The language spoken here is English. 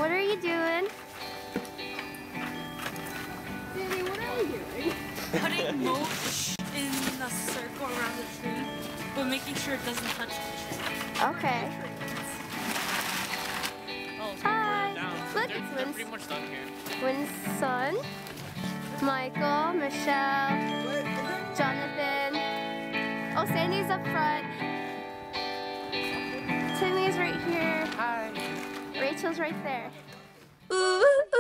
What are you doing? Danny, what are you doing? Putting mulch in a circle around the tree, but making sure it doesn't touch the tree. Okay. Oh, so Hi. further down. Look, They're it's pretty much done here. Wynn's son, Michael, Michelle, Jonathan. Oh, Sandy's up front. Timmy's right here. Hi. Rachel's right there. Ooh.